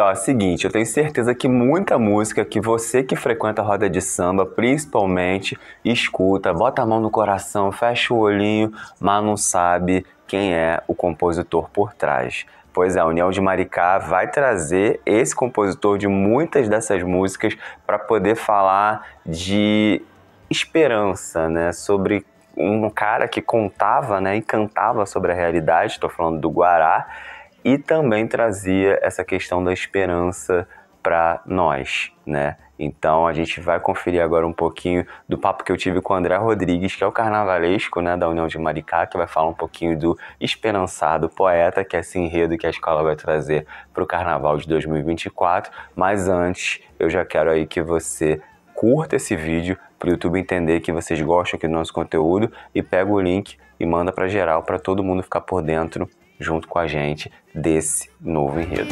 ó, seguinte, eu tenho certeza que muita música que você que frequenta a roda de samba, principalmente, escuta, bota a mão no coração, fecha o olhinho, mas não sabe quem é o compositor por trás. Pois é, a União de Maricá vai trazer esse compositor de muitas dessas músicas para poder falar de esperança, né? Sobre um cara que contava, né, e cantava sobre a realidade, estou falando do Guará, e também trazia essa questão da esperança para nós, né? Então a gente vai conferir agora um pouquinho do papo que eu tive com o André Rodrigues, que é o carnavalesco, né, da União de Maricá, que vai falar um pouquinho do Esperançado Poeta, que é esse enredo que a escola vai trazer para o Carnaval de 2024. Mas antes, eu já quero aí que você curta esse vídeo para o YouTube entender que vocês gostam aqui do nosso conteúdo e pega o link e manda para geral, para todo mundo ficar por dentro, junto com a gente, desse novo enredo.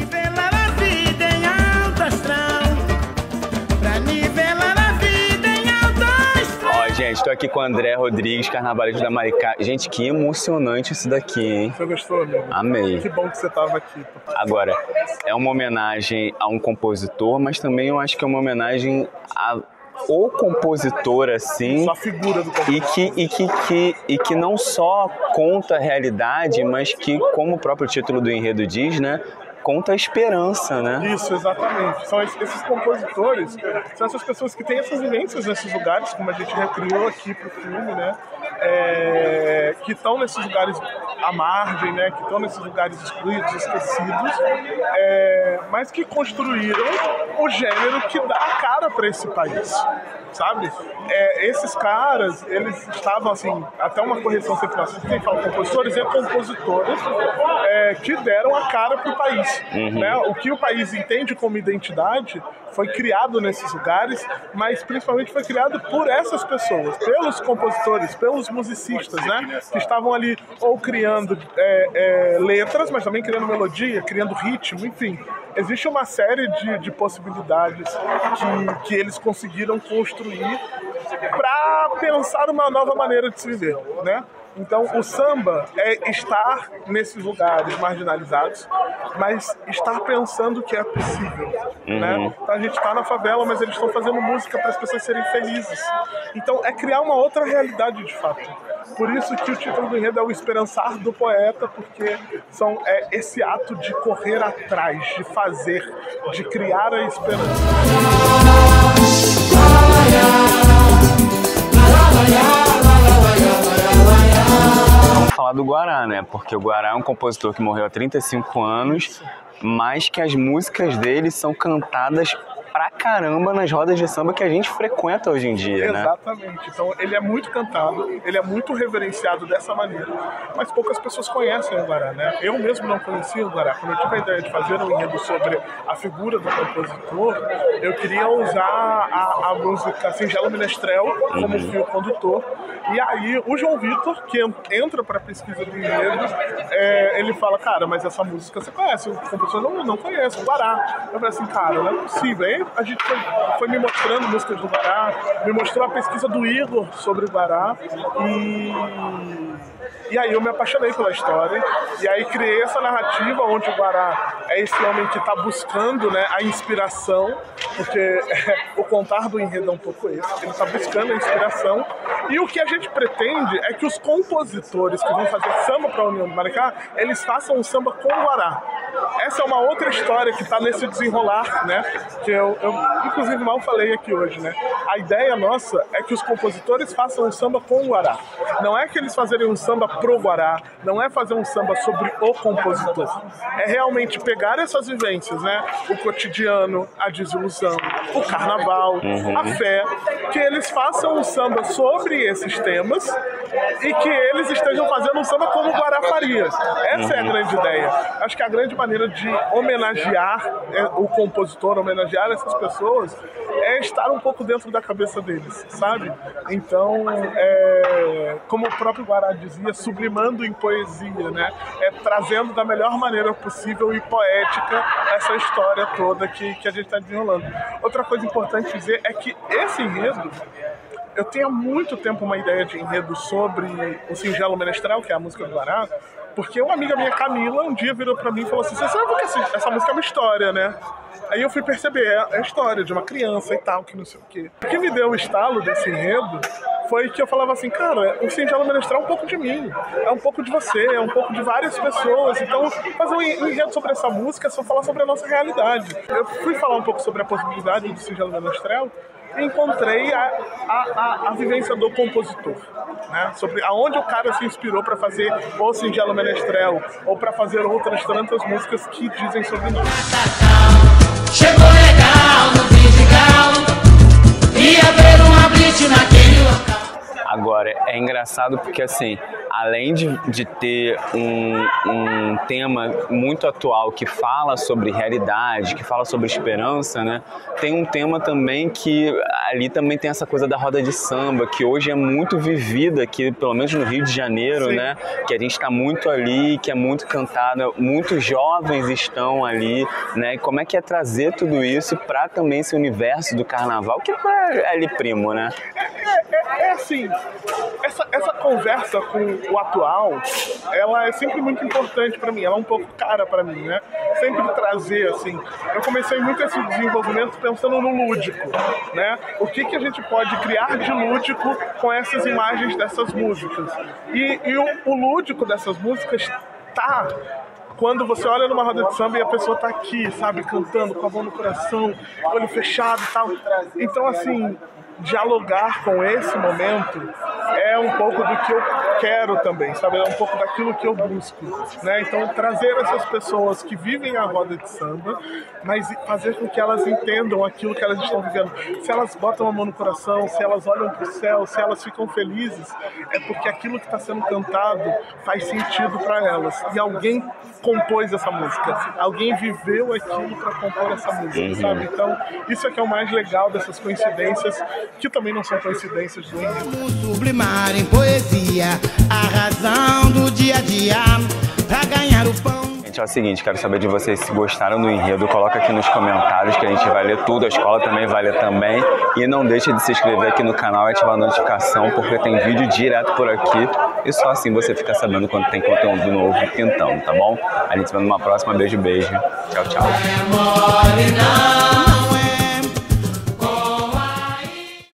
Gente, estou aqui com o André Rodrigues, carnavalesco da Maricá. Gente, que emocionante isso daqui, hein? Você gostou, amigo? Amei. Que bom que você estava aqui. Agora, é uma homenagem a um compositor, mas também eu acho que é uma homenagem ao compositor, assim. Só a figura do compositor. E que não só conta a realidade, mas que, como o próprio título do enredo diz, né? Conta a esperança, né? Isso, exatamente. São esses compositores, são essas pessoas que têm essas vivências nesses lugares, como a gente recriou aqui pro filme, né? Que estão nesses lugares à margem, né? Que estão nesses lugares excluídos, esquecidos, mas que construíram o gênero que dá a cara para esse país, sabe? Esses caras, eles estavam assim, até uma correção sempre nossa, quem fala compositores é compositores que deram a cara pro país. Né? O que o país entende como identidade foi criado nesses lugares, mas principalmente foi criado por essas pessoas, pelos compositores, pelos musicistas, né? Que estavam ali ou criando letras, mas também criando melodia, criando ritmo, enfim. Existe uma série de possibilidades que eles conseguiram construir para pensar uma nova maneira de se viver, né? Então, o samba é estar nesses lugares marginalizados, mas estar pensando que é possível, né? Então, a gente está na favela, mas eles estão fazendo música para as pessoas serem felizes. Então, é criar uma outra realidade de fato. Por isso que o título do enredo é o Esperançar do Poeta, porque é esse ato de correr atrás, de fazer, de criar a esperança. Vamos falar do Guará, né? Porque o Guará é um compositor que morreu há 35 anos, mas que as músicas dele são cantadas pra caramba nas rodas de samba que a gente frequenta hoje em dia, né? Exatamente. Então, ele é muito cantado, ele é muito reverenciado dessa maneira, mas poucas pessoas conhecem o Guará, né? Eu mesmo não conhecia o Guará. Quando eu tive a ideia de fazer um enredo sobre a figura do compositor, eu queria usar a música Singelo Menestrel como fio condutor. E aí, o João Vitor, que entra pra pesquisa do enredo, ele fala, cara, mas essa música você conhece, o compositor não conhece, o Guará. Eu falei assim, cara, não é possível. Aí a gente foi me mostrando músicas do Guará, me mostrou a pesquisa do Igor sobre o Guará, e aí eu me apaixonei pela história, e aí criei essa narrativa onde o Guará é esse homem que está buscando, né, a inspiração, porque o contar do enredo é um pouco esse, ele está buscando a inspiração, e o que a gente pretende é que os compositores que vão fazer samba para a União de Maricá, eles façam um samba com o Guará. Essa é uma outra história que está nesse desenrolar, né? Que eu inclusive mal falei aqui hoje, né? A ideia nossa é que os compositores façam um samba com o Guará. Não é que eles fazerem um samba pro Guará, não é fazer um samba sobre o compositor. É realmente pegar essas vivências, né? O cotidiano, a desilusão, o carnaval, a fé, que eles façam um samba sobre esses temas e que eles estejam fazendo um samba como o Guará faria. Essa é a grande ideia. Acho que a grande maneira de homenagear o compositor, homenagear essas pessoas, é estar um pouco dentro da cabeça deles, sabe? Então, como o próprio Guará dizia, sublimando em poesia, né? Trazendo da melhor maneira possível e poética essa história toda que a gente está desenrolando. Outra coisa importante dizer é que esse enredo, eu tenho há muito tempo uma ideia de enredo sobre o Singelo Menestrel, que é a música do Guará, Porque uma amiga minha, Camila, um dia virou pra mim e falou assim: você sabe que essa música é uma história, né? Aí eu fui perceber, é a história de uma criança e tal, que não sei o quê. O que me deu o estalo desse enredo foi que eu falava assim: cara, o Singelo Menestrel é um pouco de mim, é um pouco de você, é um pouco de várias pessoas. Então, fazer um enredo sobre essa música é só falar sobre a nossa realidade. Eu fui falar um pouco sobre a possibilidade do Singelo Menestrel e encontrei a vivência do compositor, né? Sobre aonde o cara se inspirou para fazer ou Singelo Menestrel ou para fazer outras tantas músicas que dizem sobre nós. Chegou legal no Vidigal, ia ver uma blitz naquele local. Agora, é engraçado porque, assim, além de ter um tema muito atual que fala sobre realidade, que fala sobre esperança, né? Tem um tema também que ali também tem essa coisa da roda de samba, que hoje é muito vivida aqui, pelo menos no Rio de Janeiro, Sim. né? Que a gente está muito ali, que é muito cantada, muitos jovens estão ali, né? E como é que é trazer tudo isso para também esse universo do carnaval, que é ali primo, né? É assim, essa conversa com o atual, ela é sempre muito importante pra mim, ela é um pouco cara pra mim, né? Sempre trazer, assim, eu comecei muito esse desenvolvimento pensando no lúdico, né? O que a gente pode criar de lúdico com essas imagens dessas músicas. E o lúdico dessas músicas tá quando você olha numa roda de samba e a pessoa tá aqui, sabe, cantando com a mão no coração, olho fechado e tal. Então, assim, dialogar com esse momento é um pouco do que eu quero também, sabe? É um pouco daquilo que eu busco, né? Então, trazer essas pessoas que vivem a roda de samba, mas fazer com que elas entendam aquilo que elas estão vivendo. Se elas botam a mão no coração, se elas olham para o céu, se elas ficam felizes, é porque aquilo que está sendo cantado faz sentido para elas. E alguém compôs essa música, alguém viveu aquilo para compor essa música, sabe? Então, isso é que é o mais legal dessas coincidências, que também não são coincidências do enredo. Sublimar em poesia a razão do dia a dia pra ganhar o pão. Gente, é o seguinte, quero saber de vocês se gostaram do enredo, coloca aqui nos comentários que a gente vai ler tudo, a escola também vai ler também. E não deixe de se inscrever aqui no canal e ativar a notificação, porque tem vídeo direto por aqui e só assim você fica sabendo quando tem conteúdo novo pintando, tá bom? A gente se vê numa próxima, beijo, beijo. Tchau, tchau.